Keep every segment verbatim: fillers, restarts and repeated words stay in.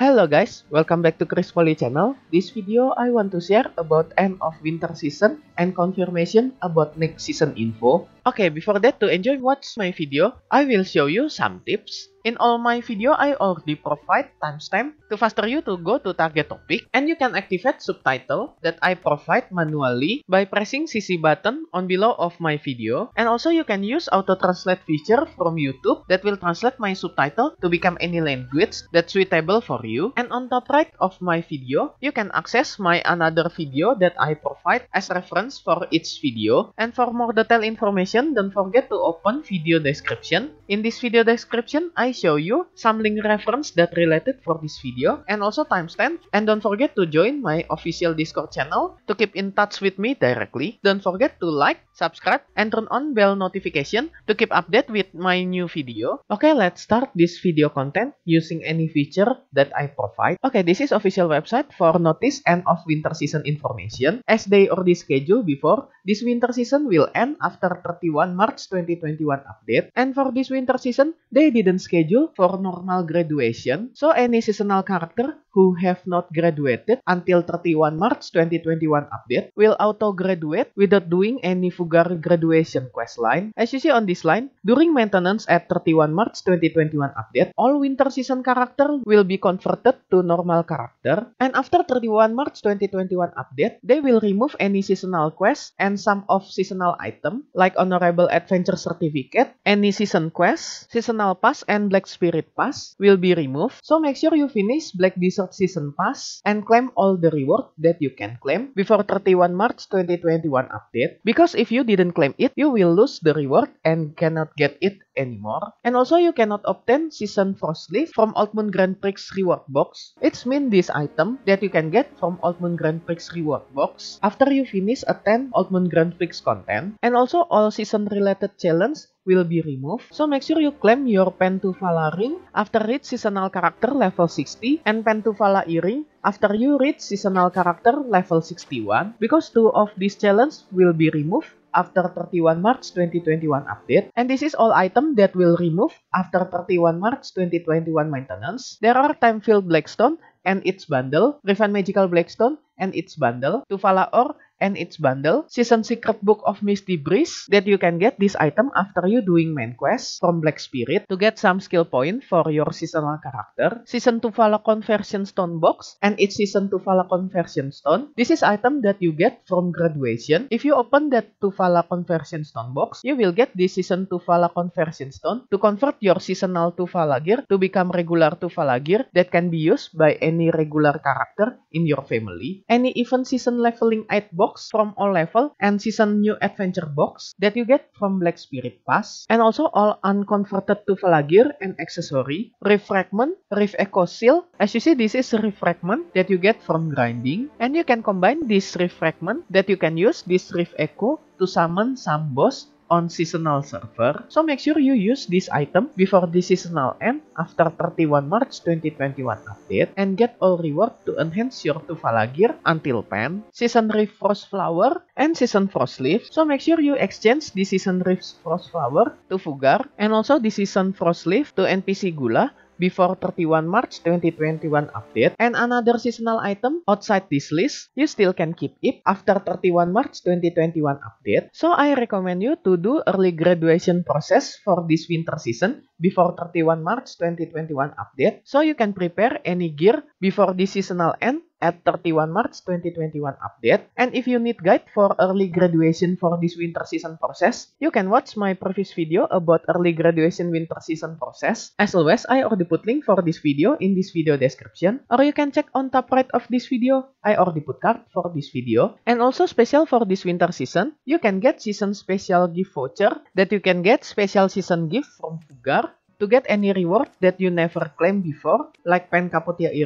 Hello guys, welcome back to Chris Poly channel. This video I want to share about end of winter season and confirmation about next season info. Okay, before that, to enjoy watch my video, I will show you some tips. In all my video, I already provide timestamp to faster you to go to target topic, and you can activate subtitle that I provide manually by pressing C C button on below of my video. And also you can use auto translate feature from YouTube that will translate my subtitle to become any language that's suitable for you. And on top right of my video, you can access my another video that I provide as reference for each video. And for more detailed information, don't forget to open video description. In this video description, I show you some link reference that related for this video and also timestamp. And don't forget to join my official Discord channel to keep in touch with me directly. Don't forget to like, subscribe, and turn on bell notification to keep update with my new video. Okay, let's start this video content using any feature that I provide. Okay, this is official website for notice end of winter season information. As they already scheduled before, this winter season will end after thirty-first March twenty twenty-one update. And for this winter season, they didn't schedule for normal graduation. So any seasonal character who have not graduated until thirty-first March twenty twenty-one update will auto graduate without doing any Fugar graduation quest line. As you see on this line, during maintenance at thirty-first March twenty twenty-one update, all winter season character will be converted to normal character. And after thirty-first March twenty twenty-one update, they will remove any seasonal quest and some of seasonal item like honorable adventure certificate, any season quest, seasonal pass, and Black Spirit Pass will be removed. So make sure you finish Black Desert Season Pass and claim all the reward that you can claim before thirty-first March twenty twenty-one update. Because if you didn't claim it, you will lose the reward and cannot get it anymore. And also you cannot obtain Season Frost Leaf from Old Moon Grand Prix reward box. It's mean this item that you can get from Old Moon Grand Prix reward box after you finish a ten Old Moon Grand Prix content. And also all season related challenge will be removed. So make sure you claim your Pentuvala ring after reach seasonal character level sixty and Pentuvala earring after you reach seasonal character level sixty-one, because two of these challenges will be removed after thirty-first March twenty twenty-one update. And this is all item that will remove after thirty-first March twenty twenty-one maintenance. There are time-filled Blackstone and its bundle, Refund Magical Blackstone and its bundle, Tuvala Ore and its bundle, Season Secret Book of Misty Breeze that you can get this item after you doing main quest from Black Spirit to get some skill point for your seasonal character, Season Tuvala Conversion Stone box and its Season Tuvala Conversion Stone. This is item that you get from graduation. If you open that Tuvala Conversion Stone box, you will get this Season Tuvala Conversion Stone to convert your seasonal Tuvala gear to become regular Tuvala gear that can be used by any regular character in your family. Any even season leveling eight box from all level and season new adventure box that you get from Black Spirit Pass, and also all unconverted Tuvala gear and accessory, Rift Fragment, Rift Echo Seal. As you see, this is Rift Fragment that you get from grinding, and you can combine this Rift Fragment that you can use this Rift Echo to summon some boss on seasonal server. So make sure you use this item before the seasonal end after thirty-first March twenty twenty-one update and get all reward to enhance your Tuvala gear until pen, Season Rift Frost Flower, and Season Frost Leaf. So make sure you exchange the Season Rift Frost Flower to Fugar and also the Season Frost Leaf to N P C Gula before thirty-first March twenty twenty-one update. And another seasonal item outside this list, you still can keep it after thirty-first March twenty twenty-one update. So I recommend you to do early graduation process for this winter season before thirty-first March twenty twenty-one update, so you can prepare any gear before the seasonal end at thirty-first March twenty twenty-one update. And if you need guide for early graduation for this winter season process, you can watch my previous video about early graduation winter season process. As always, I already put link for this video in this video description, or you can check on top right of this video. I already put card for this video. And also special for this winter season, you can get season special gift voucher that you can get special season gift from Fugar to get any reward that you never claimed before, like Pen Kapotia earring,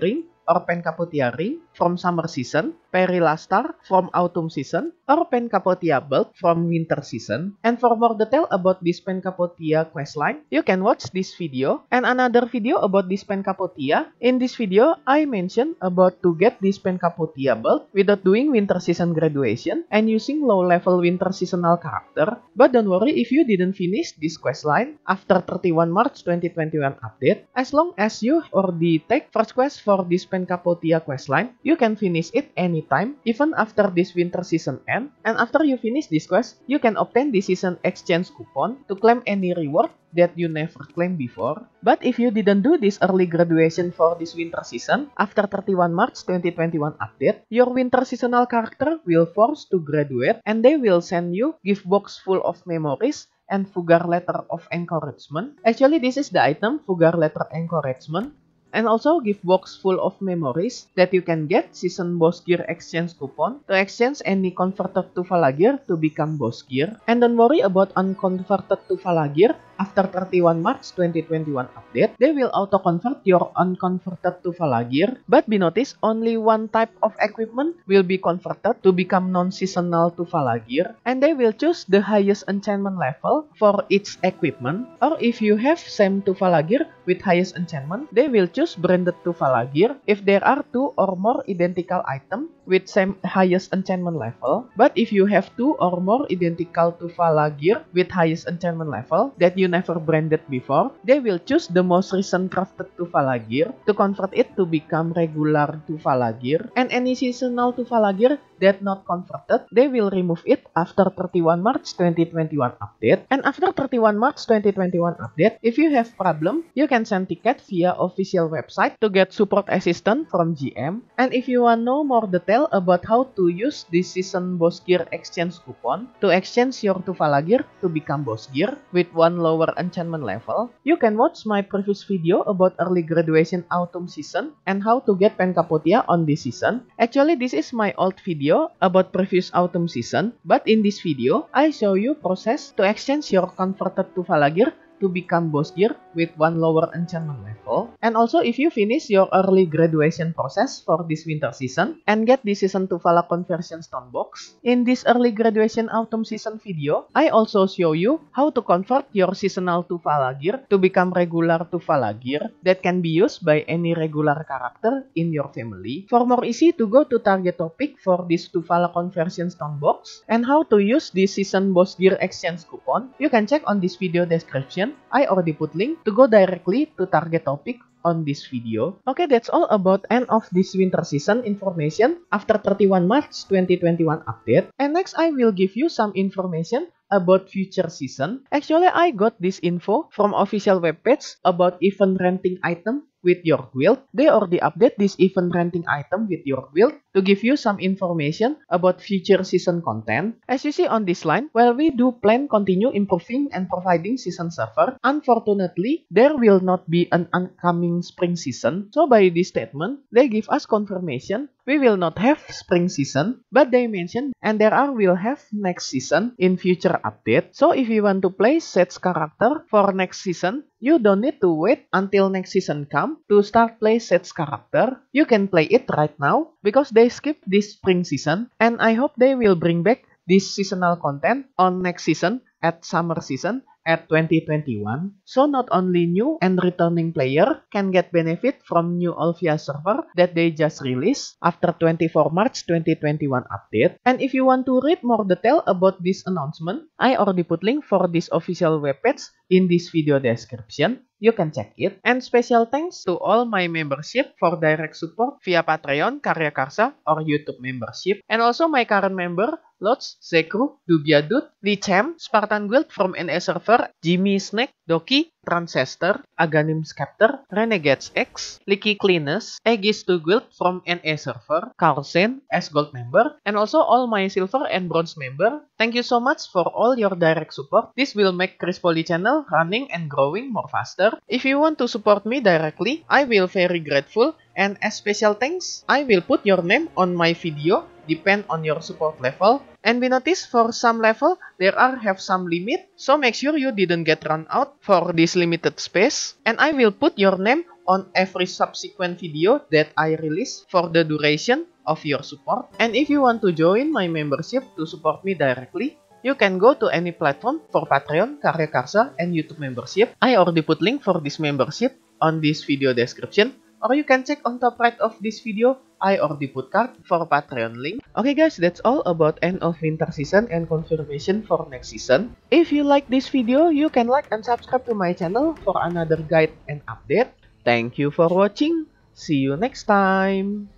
or Pencapotia ring from summer season, Perilastar from autumn season, or Pencapotia bulb from winter season. And for more detail about this Pencapotia questline, you can watch this video and another video about this Pencapotia. In this video, I mentioned about to get this Pencapotia bulb without doing winter season graduation and using low-level winter seasonal character. But don't worry if you didn't finish this questline after thirty-first March twenty twenty-one update. As long as you already take first quest for this Pencapotia questline, you can finish it anytime, even after this winter season end. And after you finish this quest, you can obtain the season exchange coupon to claim any reward that you never claimed before. But if you didn't do this early graduation for this winter season, after thirty-first March twenty twenty-one update, your winter seasonal character will force to graduate and they will send you gift box full of memories and Fugar Letter of Encouragement. Actually, this is the item, Fugar Letter Encouragement. And also gift box full of memories that you can get season boss gear exchange coupon to exchange any converted Tuvala gear to become boss gear. And don't worry about unconverted Tuvala gear. After thirty-first March twenty twenty-one update, they will auto-convert your unconverted Tuvala gear. But be noticed, only one type of equipment will be converted to become non-seasonal Tuvala gear. And they will choose the highest enchantment level for each equipment. Or if you have same Tuvala gear with highest enchantment, they will choose branded Tuvala gear if there are two or more identical items with same highest enchantment level. But if you have two or more identical Tuvala gear with highest enchantment level that you never branded before, they will choose the most recent crafted Tuvala gear to convert it to become regular Tuvala gear. And any seasonal Tuvala gear that not converted, they will remove it after thirty-first March twenty twenty-one update. And after thirty-first March twenty twenty-one update, if you have problem, you can send ticket via official website to get support assistant from G M. And if you want know more detail about how to use this season boss gear exchange coupon to exchange your Tuvala gear to become boss gear with one lower enchantment level, you can watch my previous video about early graduation autumn season and how to get Pencapotia on this season. Actually, this is my old video about previous autumn season, but in this video, I show you process to exchange your converted Tuvala gear to become boss gear with one lower enchantment level. And also if you finish your early graduation process for this winter season and get the season Tuvala conversion stone box, in this early graduation autumn season video, I also show you how to convert your seasonal Tuvala gear to become regular Tuvala gear that can be used by any regular character in your family. For more easy to go to target topic for this Tuvala conversion stone box and how to use this season boss gear exchange coupon, you can check on this video description. I already put link to go directly to target topic on this video. Okay, that's all about end of this winter season information after thirty-first March twenty twenty-one update. And next I will give you some information about future season. Actually, I got this info from official webpage about event renting item with your guild. They already update this event renting item with your guild to give you some information about future season content. As you see on this line, while we do plan continue improving and providing season server, unfortunately, there will not be an upcoming spring season. So by this statement, they give us confirmation we will not have spring season, but they mention and there are will have next season in future update. So if you want to play Sedge character for next season, you don't need to wait until next season come to start play Sedge character. You can play it right now because they skip this spring season, and I hope they will bring back this seasonal content on next season at summer season at twenty twenty-one. So not only new and returning player can get benefit from new Olvia server that they just released after twenty-fourth March twenty twenty-one update. And if you want to read more detail about this announcement, I already put link for this official webpage in this video description. You can check it. And special thanks to all my membership for direct support via Patreon, Karya Karsa, or YouTube membership. And also my current member, Lots, Zekru, Dubiadut, Lichem, Spartan Guild from N A server, Jimmy Snake, Doki, Transcester, Aghanim Scepter, Renegades X, Licky Cleaners, Aegis two Guild from N A server, Carlsen as Gold member, and also all my Silver and Bronze member. Thank you so much for all your direct support. This will make Chris Poly channel running and growing more faster. If you want to support me directly, I will very grateful. And as special thanks, I will put your name on my video, depend on your support level. And be noticed for some level, there are have some limit, so make sure you didn't get run out for this limited space. And I will put your name on every subsequent video that I release for the duration of your support. And if you want to join my membership to support me directly, you can go to any platform for Patreon, Karya Karsa, and YouTube membership. I already put link for this membership on this video description. Or you can check on top right of this video, I already put card for Patreon link. Okay guys, that's all about end of winter season and confirmation for next season. If you like this video, you can like and subscribe to my channel for another guide and update. Thank you for watching. See you next time.